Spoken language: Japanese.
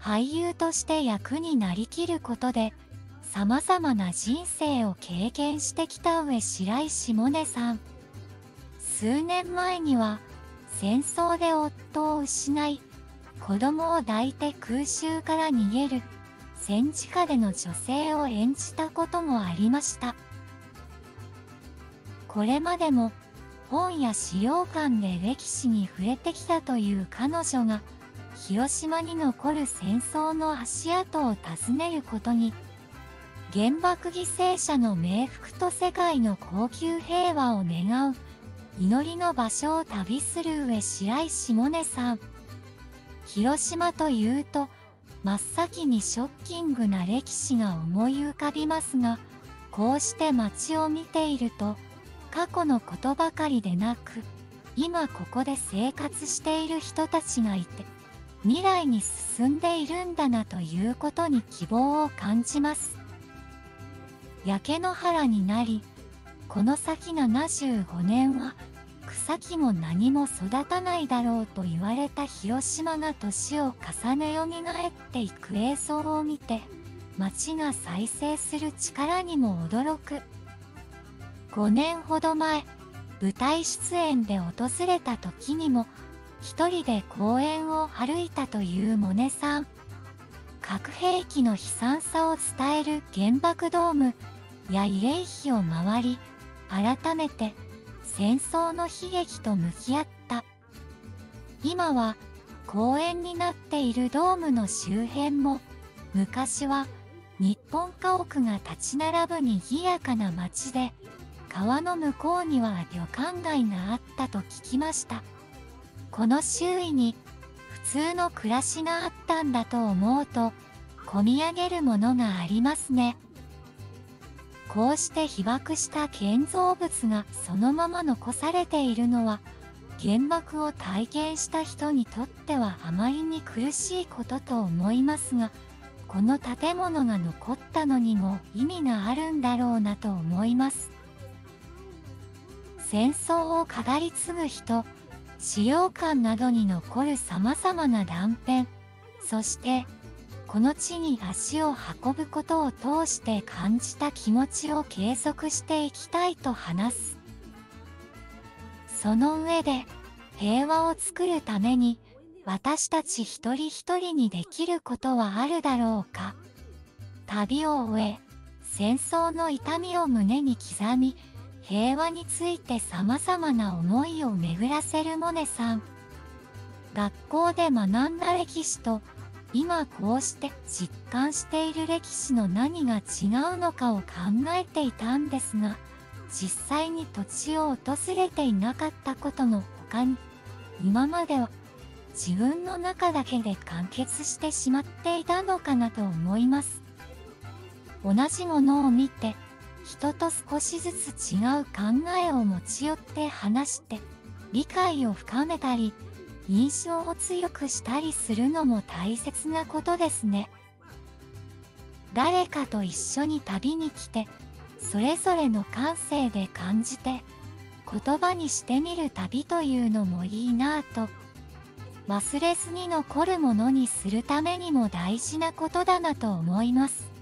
俳優として役になりきることで、様々な人生を経験してきた上白石萌音さん。数年前には、戦争で夫を失い、子供を抱いて空襲から逃げる、戦時下での女性を演じたこともありました。これまでも、本や資料館で歴史に触れてきたという彼女が、広島に残る戦争の足跡を訪ねることに、原爆犠牲者の冥福と世界の恒久平和を願う、祈りの場所を旅する上白石萌音さん。広島というと、真っ先にショッキングな歴史が思い浮かびますが、こうして街を見ていると、過去のことばかりでなく、今ここで生活している人たちがいて、未来に進んでいるんだなということに希望を感じます。焼け野原になり、この先75年は草木も何も育たないだろうと言われた広島が年を重ねよみがえっていく映像を見て、街が再生する力にも驚く。5年ほど前、舞台出演で訪れた時にも、一人で公園を歩いたという萌音さん。核兵器の悲惨さを伝える原爆ドームや慰霊碑を回り、改めて戦争の悲劇と向き合った。今は公園になっているドームの周辺も、昔は日本家屋が立ち並ぶ賑やかな街で、川の向こうには旅館街があったと聞きました。この周囲に普通の暮らしがあったんだと思うと、込み上げるものがありますね。こうして被爆した建造物がそのまま残されているのは、原爆を体験した人にとってはあまりに苦しいことと思いますが、この建物が残ったのにも意味があるんだろうなと思います。戦争を語り継ぐ人、資料館などに残る様々な断片、そしてこの地に足を運ぶことを通して感じた気持ちを継続していきたいと話す。その上で、平和を作るために私たち一人一人にできることはあるだろうか。旅を終え、戦争の痛みを胸に刻み、平和について様々な思いを巡らせる萌音さん。学校で学んだ歴史と、今こうして実感している歴史の何が違うのかを考えていたんですが、実際に土地を訪れていなかったことの他に、今までは自分の中だけで完結してしまっていたのかなと思います。同じものを見て、人と少しずつ違う考えを持ち寄って話して、理解を深めたり、印象を強くしたりするのも大切なことですね。誰かと一緒に旅に来て、それぞれの感性で感じて、言葉にしてみる旅というのもいいなぁと、忘れずに残るものにするためにも大事なことだなと思います。